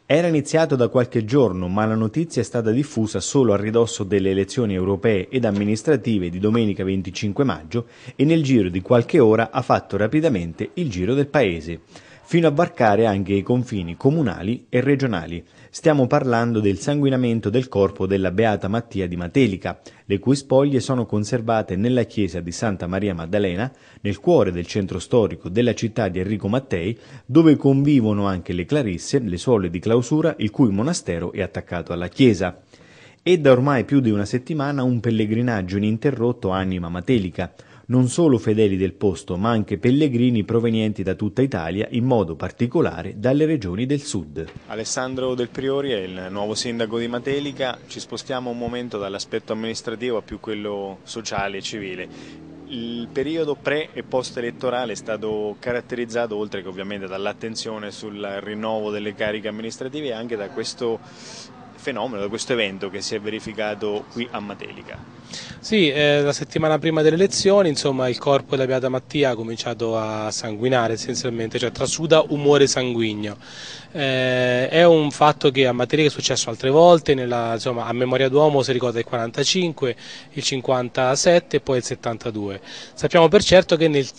Era iniziato da qualche giorno, ma la notizia è stata diffusa solo a ridosso delle elezioni europee ed amministrative di domenica 25 maggio e nel giro di qualche ora ha fatto rapidamente il giro del paese, fino a varcare anche i confini comunali e regionali. Stiamo parlando del sanguinamento del corpo della Beata Mattia di Matelica, le cui spoglie sono conservate nella chiesa di Santa Maria Maddalena, nel cuore del centro storico della città di Enrico Mattei, dove convivono anche le Clarisse, le suore di clausura, il cui monastero è attaccato alla chiesa. E da ormai più di una settimana un pellegrinaggio ininterrotto anima Matelica, non solo fedeli del posto, ma anche pellegrini provenienti da tutta Italia, in modo particolare dalle regioni del sud. Alessandro Del Priori è il nuovo sindaco di Matelica. Ci spostiamo un momento dall'aspetto amministrativo a più quello sociale e civile. Il periodo pre e post elettorale è stato caratterizzato, oltre che ovviamente dall'attenzione sul rinnovo delle cariche amministrative, anche da questo fenomeno, da questo evento che si è verificato qui a Matelica. Sì, la settimana prima delle elezioni, insomma, il corpo della Beata Mattia ha cominciato a sanguinare essenzialmente, cioè trasuda umore sanguigno. È un fatto che a Matelica è successo altre volte, insomma, a memoria d'uomo si ricorda il 45, il 57 e poi il 72. Sappiamo per certo che nel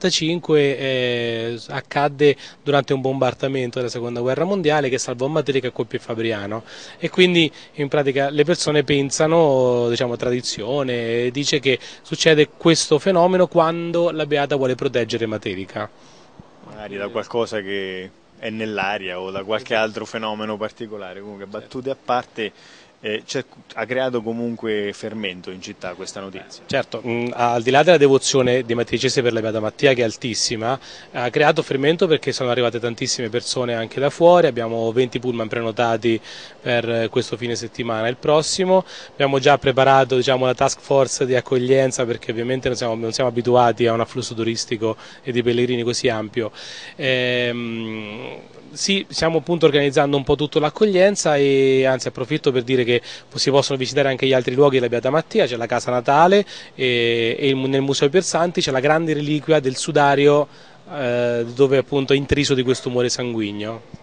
45 accadde durante un bombardamento della seconda guerra mondiale che salvò Matelica e colpì Fabriano, e quindi in pratica le persone pensano, diciamo, tradizione, dice che succede questo fenomeno quando la Beata vuole proteggere Matelica. Magari da qualcosa che è nell'aria o da qualche altro fenomeno particolare. Comunque, battute a parte, ha creato comunque fermento in città questa notizia. Certo, al di là della devozione dei mattelicesi per la Beata Mattia, che è altissima, ha creato fermento perché sono arrivate tantissime persone anche da fuori. Abbiamo 20 pullman prenotati per questo fine settimana e il prossimo. Abbiamo già preparato, diciamo, la task force di accoglienza, perché ovviamente non siamo abituati a un afflusso turistico e di pellegrini così ampio. Sì, stiamo appunto organizzando un po' tutto l'accoglienza, e anzi approfitto per dire che si possono visitare anche gli altri luoghi della Beata Mattia. C'è la casa natale e nel Museo Piersanti c'è la grande reliquia del sudario dove appunto è intriso di questo umore sanguigno.